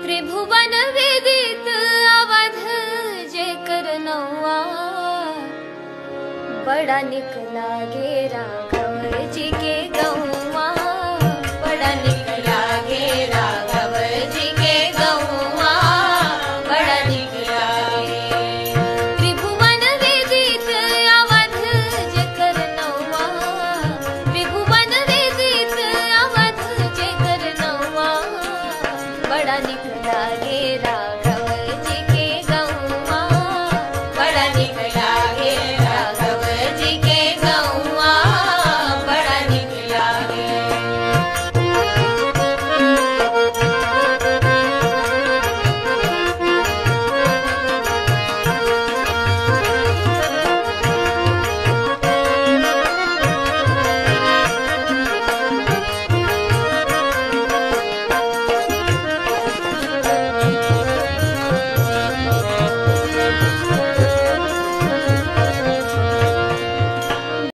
त्रिभुवन विदित अवध जेकर नौआ, बड़ा निक लागे राघव जी के गौआ, बड़ा निक लागे राघव जी के गौआ, बड़ा निक लागे। त्रिभुवन विदित अवध जेकर नौआ, त्रिभुवन विदित अवध जेकर नौआ, बड़ा निक लागे राघव